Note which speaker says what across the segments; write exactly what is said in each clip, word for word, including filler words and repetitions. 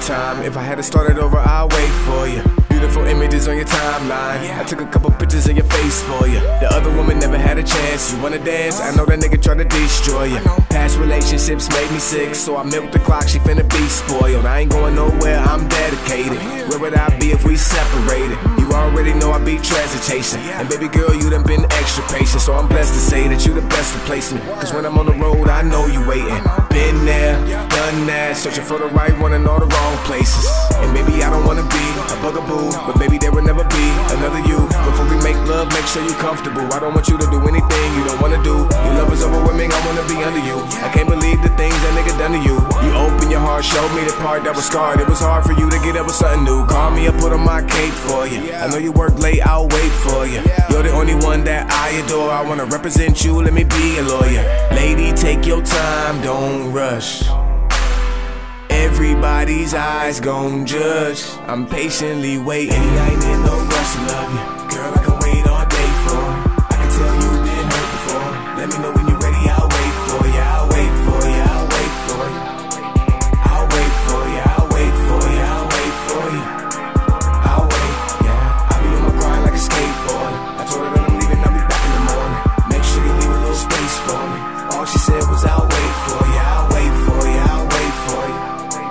Speaker 1: time. If I had to start it over, I'll wait for you. Beautiful images on your timeline. I took a couple pictures of your face for you. The other woman never had a chance. You wanna dance? I know that nigga tried to destroy you. Past relationships made me sick, so I milked the clock. She finna be spoiled. I ain't going nowhere, I'm dedicated. Where would I be if we separated? You already know I be treasure chasing. And baby girl, you done been extra patient, so I'm blessed to say that you the best replacement. Cause when I'm on the road, I know you waiting. Been there, done that, searching for the right one in all the wrong places. And maybe I don't wanna be a bugaboo, but baby there will never be another you. Before we make love, make sure you comfortable. I don't want you to do anything you don't wanna do. Your love is overwhelming, I wanna be under you. I can't believe the things that nigga done to you. You open your heart, showed me the part that was scarred. It was hard for you to get up with something new. Call me up, put on my cape for you. I know you work late, I'll wait for you. You're the only one that I adore. I wanna represent you, let me be a lawyer. Lady, take your time, don't rush. Everybody's eyes gon' judge. I'm patiently waiting. I ain't in no rush to love you. Girl, I can wait all day for. I can tell you've been hurt before. Let me know when you're ready, I'll wait for you. I'll wait for you, I'll wait for you. I'll wait for you, I'll wait for you, I'll wait for you. I'll wait, yeah. I'll be on my grind like a skateboarder. I told her that I'm leaving, I'll be back in the morning. Make sure you leave a little space for me. All she said was I'll wait for you, I'll wait for you, I'll wait for you.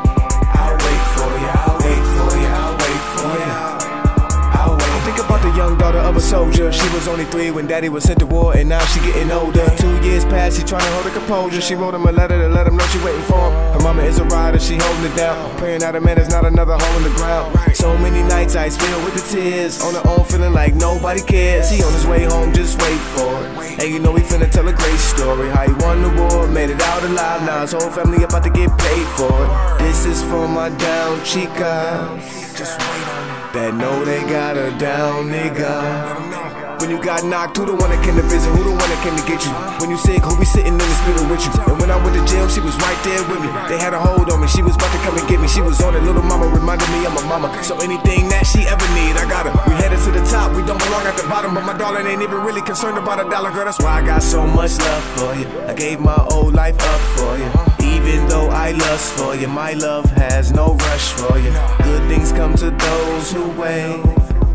Speaker 1: Young daughter of a soldier. She was only three when daddy was sent to war, and now she getting older. Two years past, she trying to hold her composure. She wrote him a letter to let him know she waiting for him. Her mama is a rider, she holding it down, praying that a man is not another hole in the ground. So many nights I filled with the tears, on her own feeling like nobody cares. He on his way home, just wait for it. And you know he finna tell a great story, how he won the war, made it out alive. Now his whole family about to get paid for it. This is for my down chicas, just wait on it, that know they got a down nigga. When you got knocked, who the one that came to visit? Who the one that came to get you? When you sick, who be sitting in the spirit with you? And when I went to jail, she was right there with me. They had a hold on me, she was about to come and get me. She was on it, little mama reminded me of my mama. So anything that she ever need, I got her. We headed to the top, we don't belong at the bottom. But my darling ain't even really concerned about a dollar, girl. That's why I got so much love for you. I gave my old life up for you. Even though I lust for you, my love has no rush for you. Good things come to those who wait.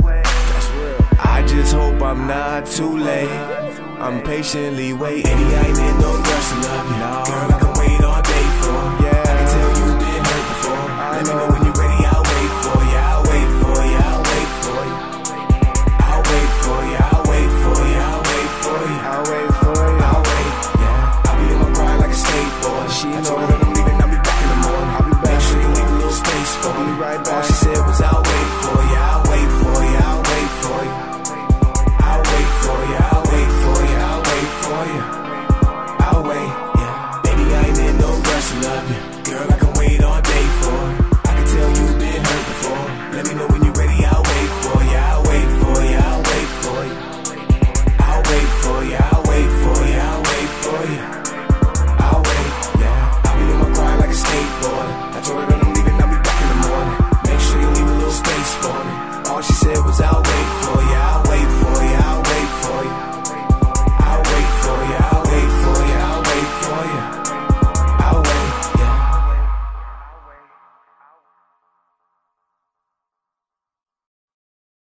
Speaker 1: I just hope I'm not too late. I'm patiently waiting. I ain't in no rush to love you. No. Girl, I can wait all day for. Yeah. I can tell you've been hurt before. I Let know. me know when you're ready, I'll wait for you. I'll wait for you, I'll wait for you. I'll wait for you, I'll wait for you, I'll wait for you. I'll wait for you. I'll wait, yeah. I'll be on my grind like a skateboard. She I told her that I'm leaving, I'll be back in the morning. I'll be back. Make sure you leave a little space for me. Right back. All she said was I'll wait for you, I'll wait for you, I'll wait for you. I'll wait for you, I'll wait for you, I'll wait for you. I'll wait, yeah. Baby, I ain't in no rush to love you. Girl, I can wait all day for it. I can tell you've been hurt before. Let me know when you're ready, I'll wait for you, I'll wait for you, I'll wait for you. I'll wait for you, I'll wait for you, I'll wait for you. I'll wait, yeah. I'll be on my grind like a skateboard. I told her that I'm leaving, I'll be back in the morning. Make sure you leave a little space for me. All she said was I'll wait for you, I'll wait for you, I'll wait for you. I'll wait for you, I'll wait for you, I'll wait for you. I'll wait, yeah.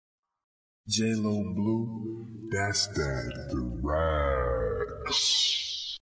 Speaker 2: J-Lo Blue, that's that, the racks.